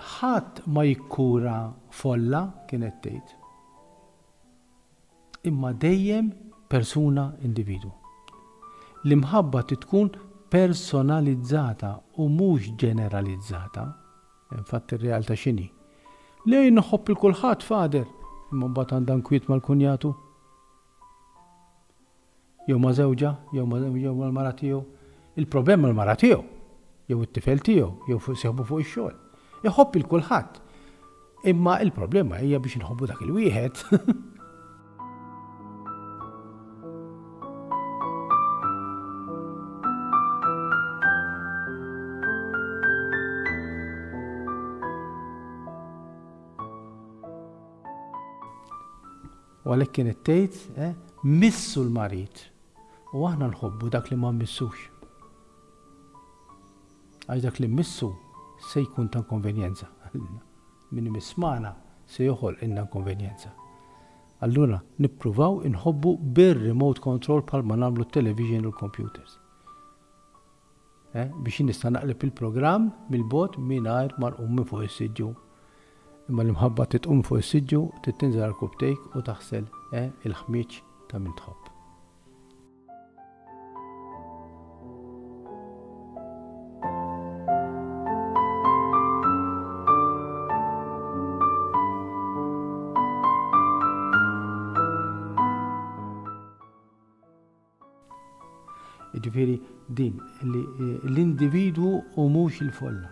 ħadd ma jikkura folla kienet tgħid. Imma dejjem persuna individu. L-imħabba tkun personalizzata u mhux ġeneralizzata. Infatti ir-realtà x'inhi? Lejn noħobb il-kulħadd fader, imma mbagħad għandha nkwiet mal-kunjatu. Jew ma' żewġa, jew mal-mara tiegħu. Il-problema l-mara tiegħu, jew it-tifel tiegħu, jew seħbu fuq ix-xogħol. Iħobb il-kulħadd. Imma il-problema hija biex inħobbu dak il-wieħed. U għalhekk kienet tgħid missu l-marit u aħna nħobbu dak li ma mmissux. Għax dak li mmissu se jkun ta' konvenjenza. Min imissmana se joħolq inna konvenjenza. Allura nippruvaw inħobbu bir-remote control bħalma nagħmlu t-television u l-computers. Biex nista' naqleb il-programm mill-bot mingħajr ma nqum minn fuq is-siġġu. Imma l-imħabba titqum fuq is-siġġu, tinżel l-kubtejk u taħsel il-ħmieġ ta' min tħobb. Jiġifieri din l-individwu u mhux il-folla.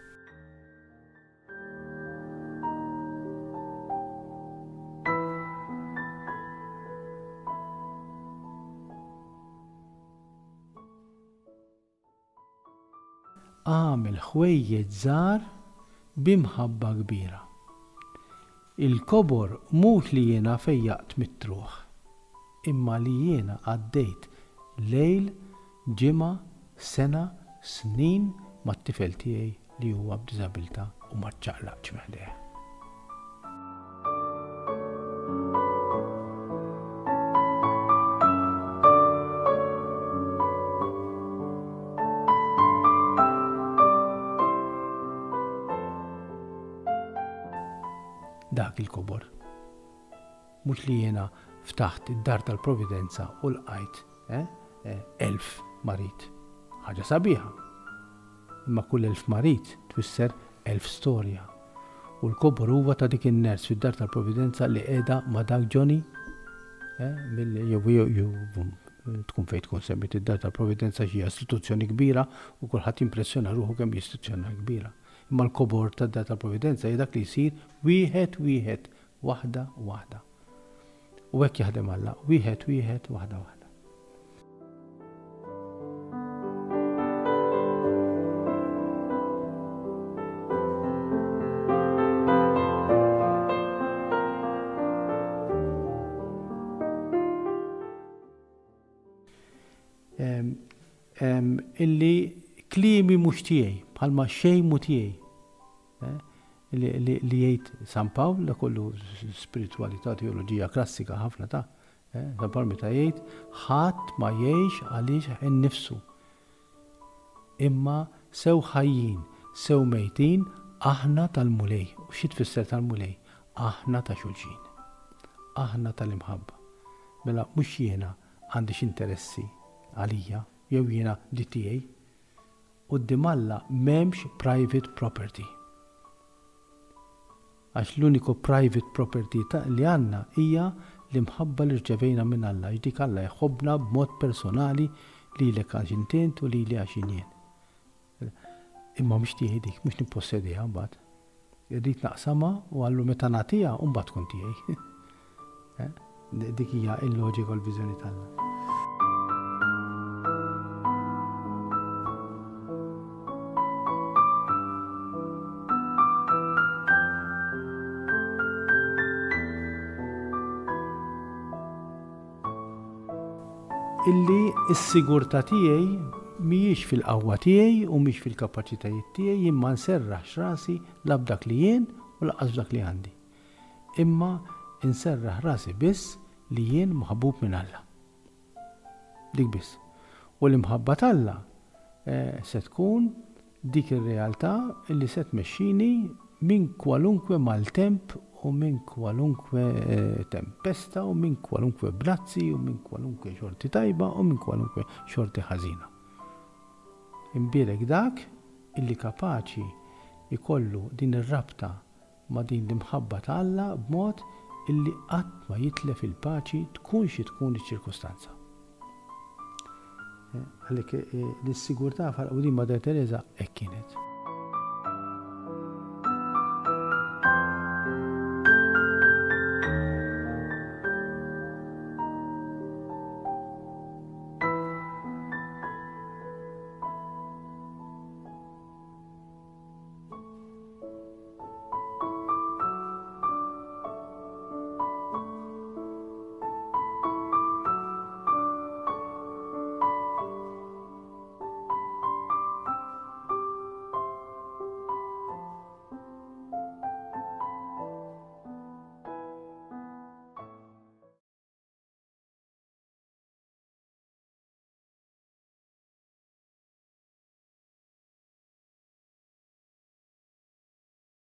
Għamel ħwejjeġ żgħar b'imħabba kbira. Il-kobor mhux li jiena fejjaqt mit-truħ, imma li jiena għaddejt lejl, ġimgħa, sena, snin mat-tifel tiegħi li huwa b'diżabilità u ma ċċaqlaqx meħdejh. Dak il-kobor. Mhux li jiena ftaħt id-dar tal-Providenza u l-qajt 1000 marit. Ħaġa sabiħa. Imma kull 1000 marit tfisser 1000 storja. U l-kobor huwa ta' dik in-ners fid-dar tal-Providenza li qiegħda ma' dak Johnny jew tkun fejn tkun semmit id-dar tal-Providenza xi istituzzjoni kbira u kulħadd jimpressjona ruħu kemm istituzzjoni kbira. Imma l-kobor tad-dar tal-Providenza hija dak li jsir wieħed, waħda. U hekk jaħdem Alla, wieħed, waħda. Illi klimi mhux tiegħi, bħalma xejn mu tiegħi. Li jgħid San Pawl, da kollu spiritualità, teoloġija klassika ħafna ta' San Pawl meta jgħid ħadd ma jgħix għaliex innifsu. Imma sew ħajjin, sew mejtin aħna tal-mulej. U xi tfisser tal-mulej? Aħna ta' xulxin. Aħna tal-imħabba. Mela mhux jiena għandix interessi għalija, jew jiena li tiegħi. Quddiem Alla m'hemmx private property. Għax l-uniku private property li għandna hija l-imħabba li rċevejna minn Alla. Dik Alla jħobbna b'mod personali lilek għax intent u lili għax jien. Imma mhux tiegħi dik, mhux nippossediha mbagħad. Irrid naqsamha u għallu meta nagħtiha u mbagħad tkun tiegħi. Dik hija l-loġika u l-viżjoni tagħna. Illi s-sigurtà tiegħi mhijiex fil-qawwa tiegħi u mhix fil-kapaċitajiet tiegħi imma nserraħ x'rasi la b'dak li jien u laqqas b'dak li għandi. Imma inserraħ rasi biss li jien maħbub minn Alla. Dik biss. U l-imħabba t'Alla se tkun dik ir-realtà illi se tmexxini minn kwalunkwe maltemp u minn kwalunkwe tempesta u minn kwalunkwe blazzi u minn kwalunkwe xorti tajba u minn kwalunkwe xorti ħażina. Imbierek dak illi kapaċi ikollu din ir-rabta ma' din l-imħabba ta' Alla b'mod illi qatt ma jitlef il-paċi tkun xi tkun iċ-ċirkustanza. Għalhekk nis-sigurtà u din Madre Teresa hekk kienet.